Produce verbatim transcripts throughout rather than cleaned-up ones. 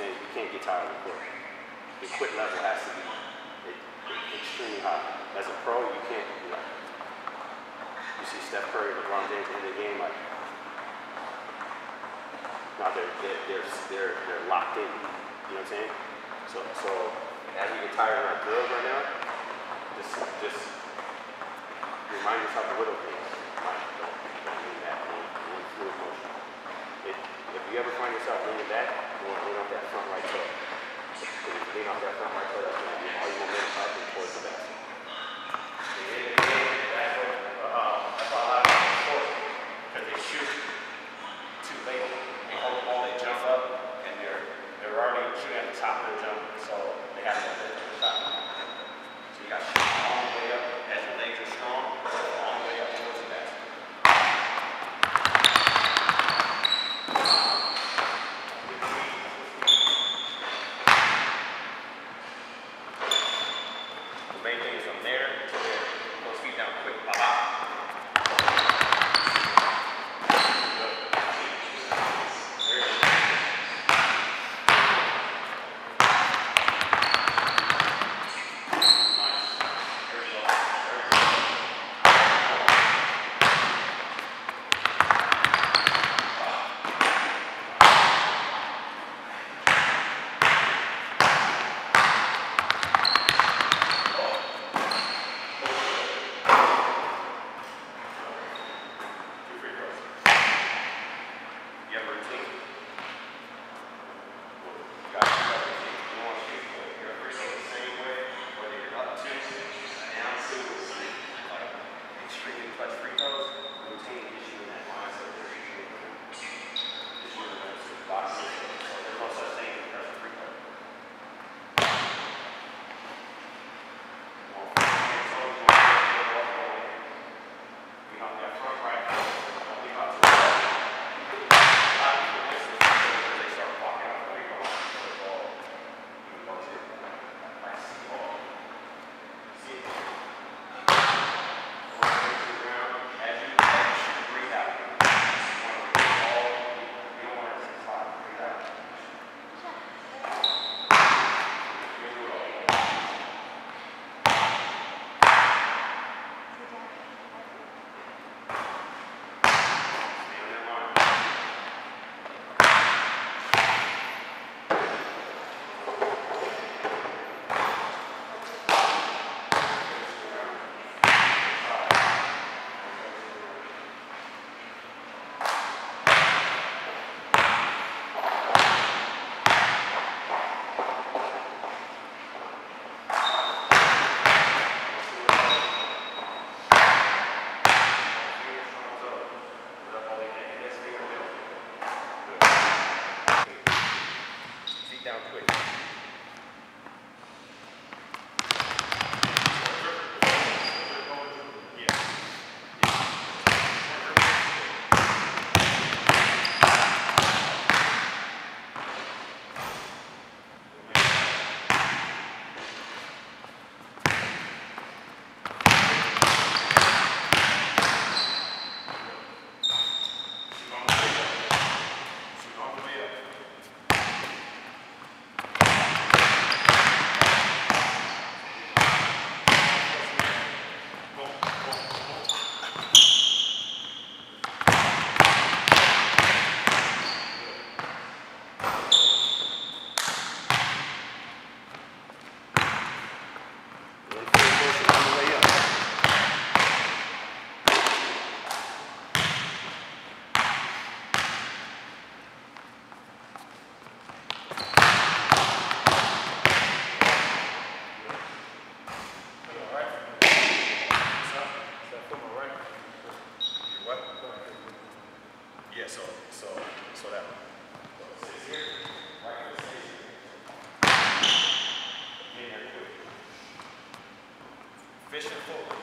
saying? You can't get tired of the court. The quit level has to be it, it, extremely high. As a pro, you can't do that. You see Steph Curry, LeBron James in the game, like, no, they're, they're, they're, they're, they're locked in. You know what I'm saying? So, so as you get tired of our girls right now, just, just remind yourself of little things. Like, don't, don't lean back, don't, don't fluid motion. If, if you ever find yourself leaning back, you want to lean off that front right toe. If you lean off that front right toe, that's going to be all you momentum up and towards the basket. That's why a lot of people score, because they shoot too late. They hold the ball, they jump up, and they're they're already shooting at the top of their jump, so they have to lift at the top. So you got to shoot all the way up as your legs are strong, all the way up towards the basket. The main thing is from there to there. Those feet down quick. Bye-bye. Yeah, so, so, so that one. So it sits here, right here, it stays here. Get here quick. Fishing forward.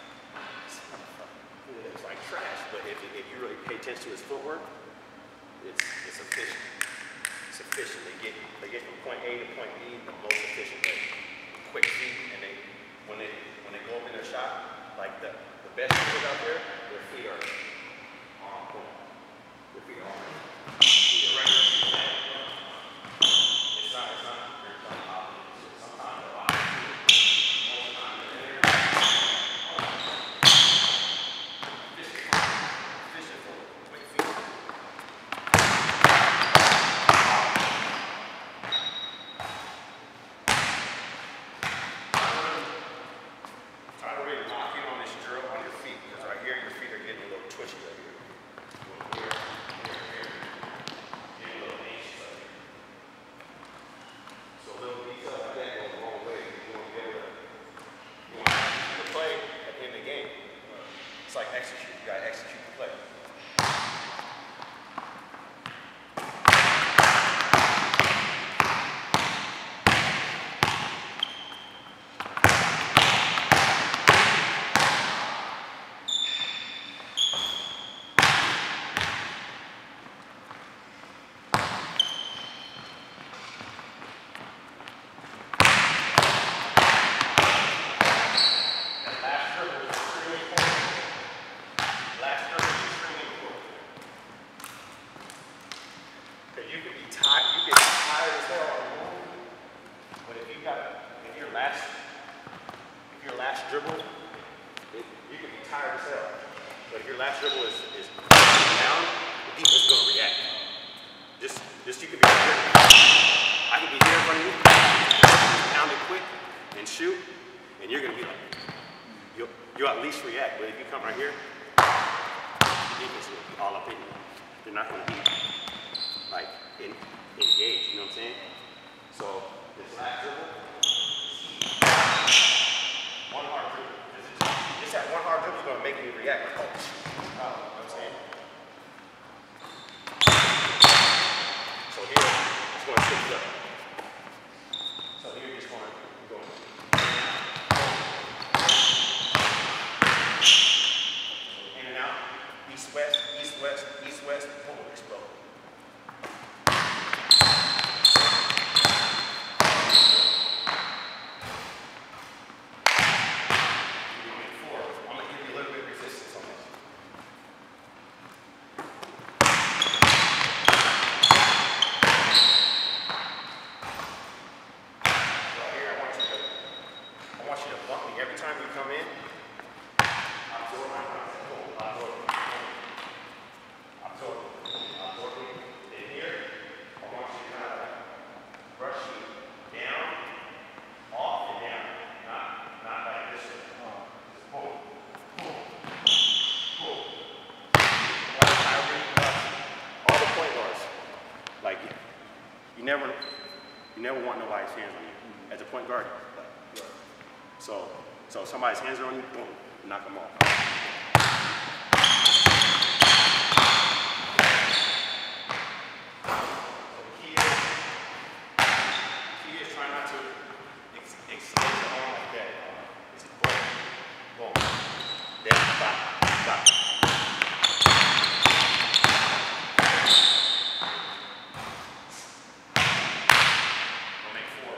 To his footwork, it's it's efficient. It's efficient. They get they get from point A to point B the most efficient way. Quick feet, and they when they when they go up in their shot, like the the best shooters out there, their feet are on point. Their feet are on point. It's not it's not very opposite. Sometimes they're opposite. Most of the time they're there. Efficient, efficient for quick feet. It's like execute. You gotta execute the play. You can be tired, you get tired as hell on the move, but if you got, if your last, if your last dribble, it, you can be tired as hell, but if your last dribble is, is down, the defense is going to react. Just, just you can be here, I can be here in front of you, pound it quick, and shoot, and you're going to be like, you'll, you'll at least react, but if you come right here, the defense will be all up in you. They're not going to be like in, engaged, you know what I'm saying? So this last dribble, one hard dribble. Just that one hard dribble is going to make me react. Like, oh, you know what I'm saying? So here, it's going to switch up. So here, you're just going to go in and out, east west, east west, east west, boom, explode. Every time you come in, absorb my absorb absorb absorb in here. I want you to kind of like brush you down, off and down, not not like this. Just pull, pull, pull. All the point guards, like you never you never want nobody's hands on you as a point guard. So. So if somebody's hands are on you, boom, knock them off. So the key is, the key is try not to ex extend the arm like that. It's boom, boom, then stop, stop. We'll make four.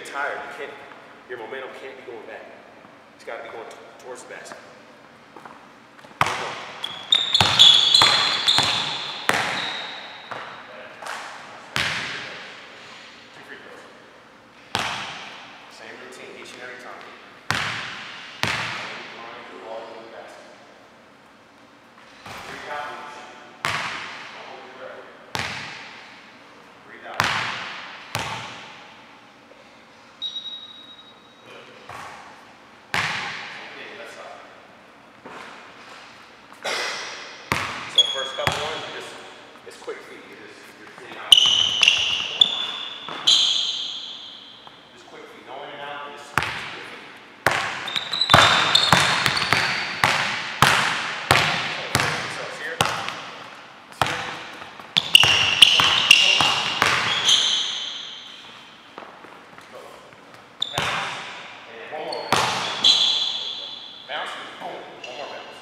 tired, you can't, your momentum can't be going back. It's got to be going t towards the basket. Two free throws. Same routine each and every time. Line the ball to the basket. Breathe out. Don't hold your breath. Breathe out. First couple ones, you just, it's quick feet. You just, you're sitting out. Just quick feet. No in and out, just quick feet. So it's here. It's here. Go. Bounce. And one more bounce. Bounce. Boom. One more bounce.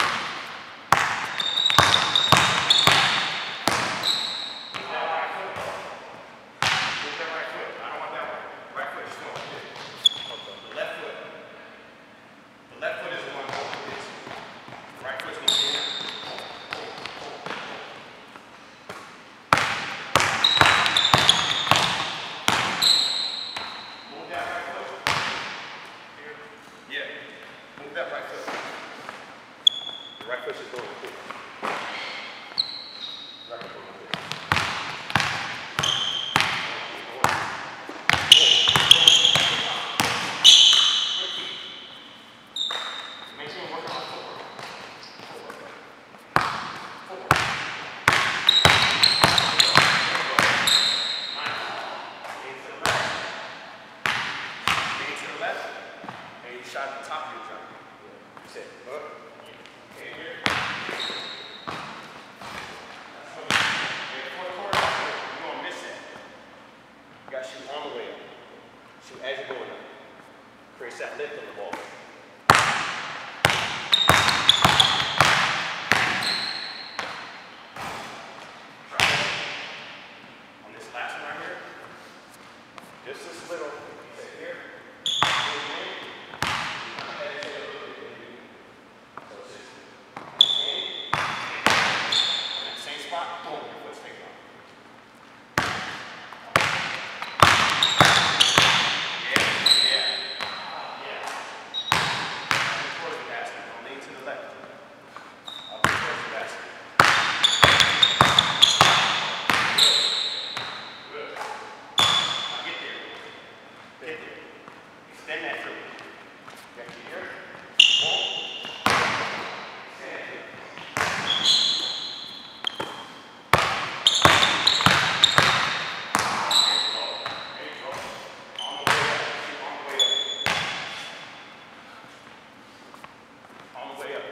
That right foot. The right foot is going to kick. Right foot going to kick. Make sure you work on footwork. Footwork. Footwork. Lean to the left. Lean to the left. And you shot at the top of your jump. Sit up. Okay, here. That's what you for the quarter, you're going to miss that. You got to shoot on the way up. Shoot as you're going up. Creates that lift on the ball. On this last one right here, just this little, sit here. Extend that through. Back to here. Boom. Stand here. There you go. On the way up. On the way up. On the way up.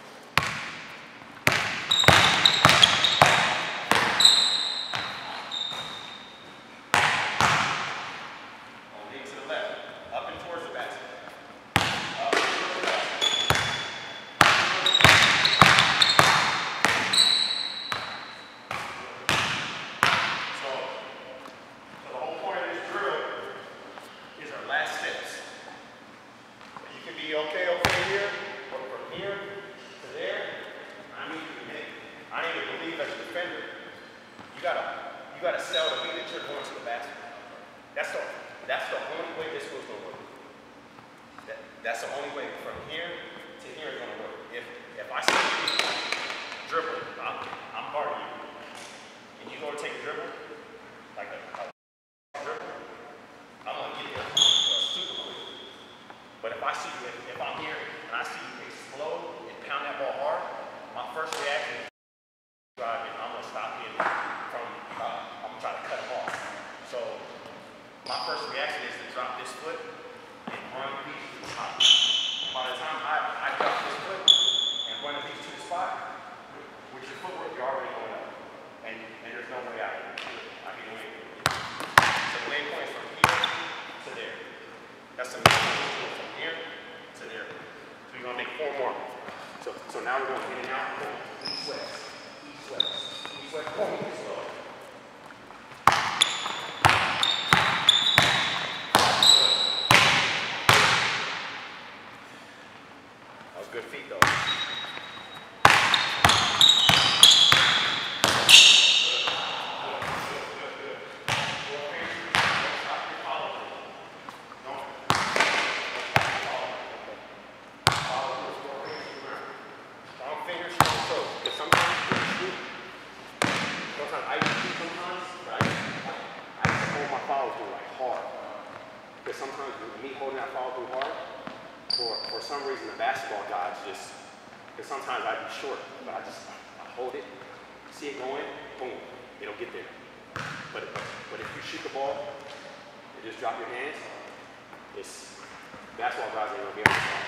Lean to the left. Up and towards the basket. Up and towards the basket. So, so the whole point of this drill is our last steps. You can be okay over here, or from here to there. I need you to make, I need to believe as a defender, you gotta, you gotta sell to me that you're going to the basket. That's the That's the only way this was gonna work. That, that's the only way from here to here is gonna work. If if I see you dribbling, I'm, I'm guarding you, and you go to take a dribble, like a, a dribble, I'm gonna get there uh, super quick. But if I see you, if, if I'm here and I see you explode and pound that ball hard, my first reaction is driving. I'm gonna stop him from. Uh, I'm gonna try to cut him off. So. My first reaction is to drop this foot and run these to the spot. By the time I, I drop this foot and run these to the spot, with, with your footwork, you're already going up. And, and there's no way I can do it. I can do anything. So the main point is from here to there. That's the main point, from here to there. So you're going to make four more. So, so now we're going in and out, boom, east, west, east, west, east, west, boom, slow. Good feet though. Because sometimes with me holding that follow through hard, for, for some reason the basketball guys just, because sometimes I'd be short, but I just, I hold it, see it going, boom, it'll get there. But, but if you shoot the ball and just drop your hands, it's, basketball guys ain't gonna be able to stop.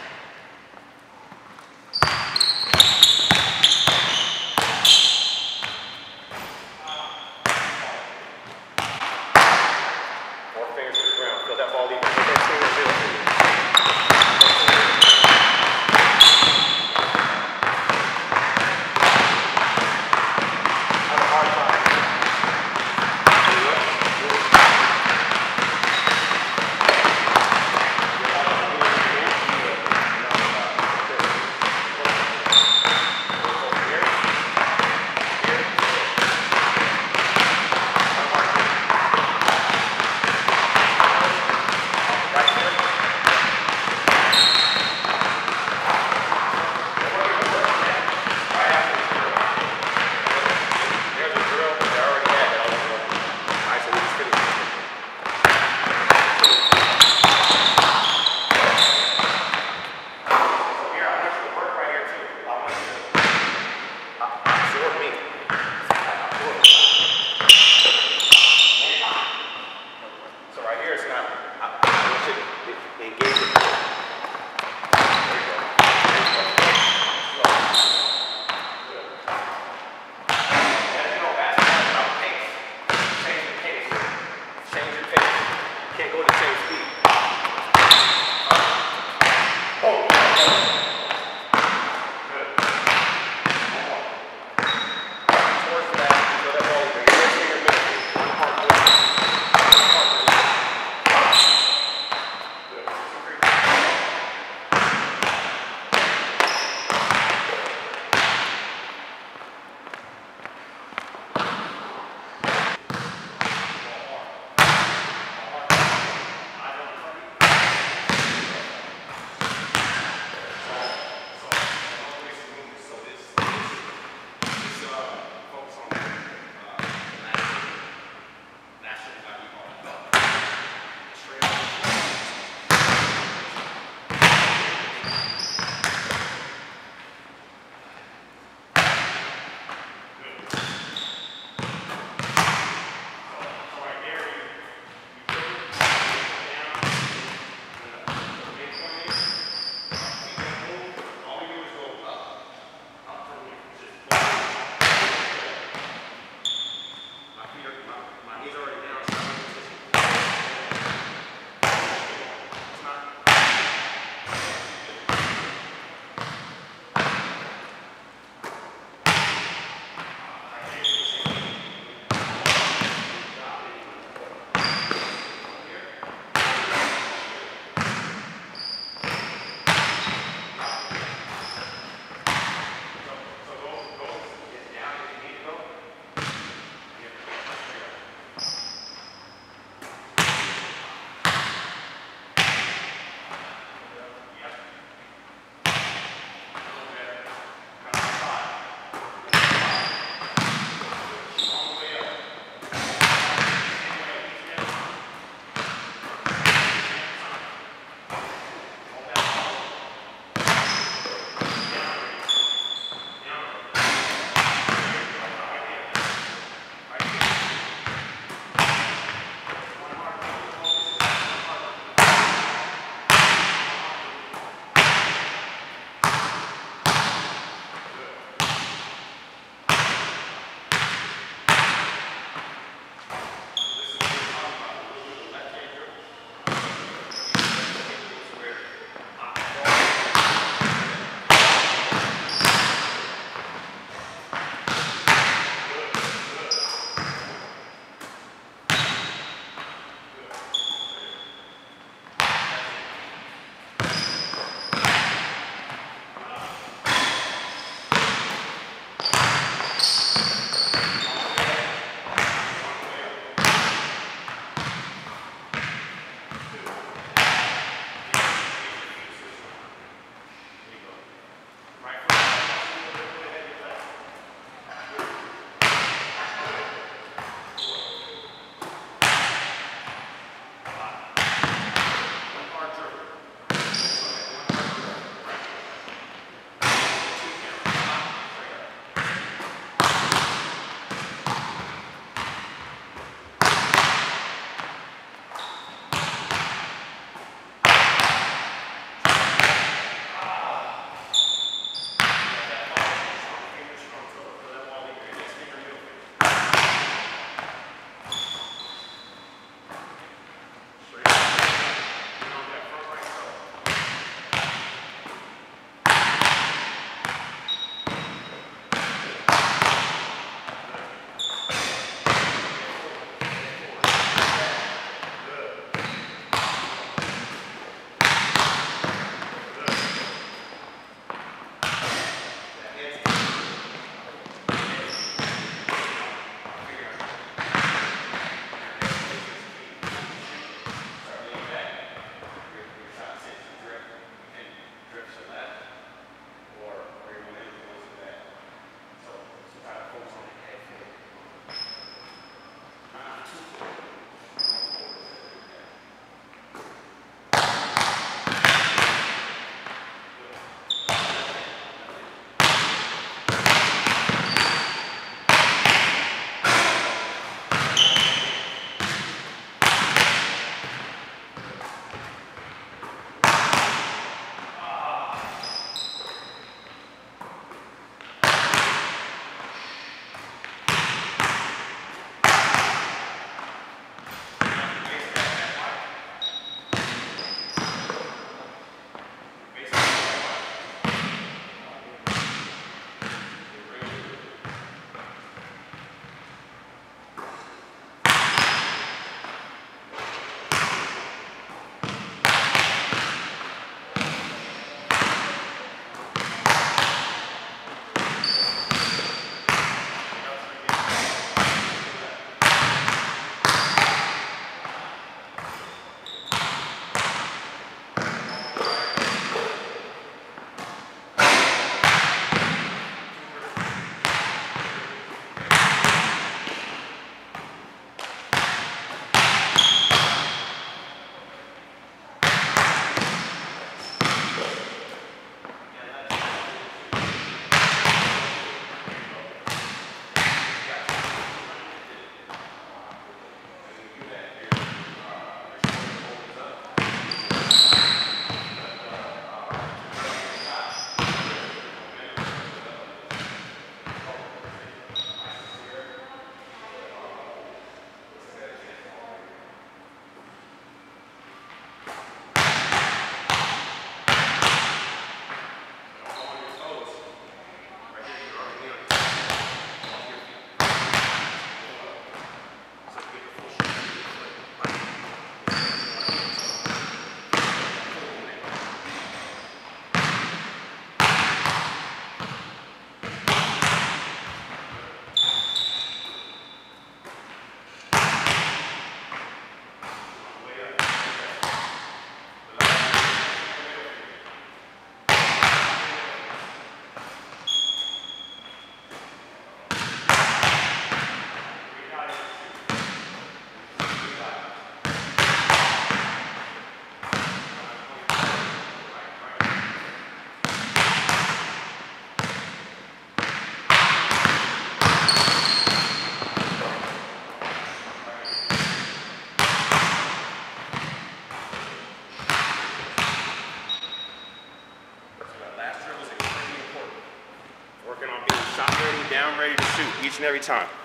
shoot each and every time.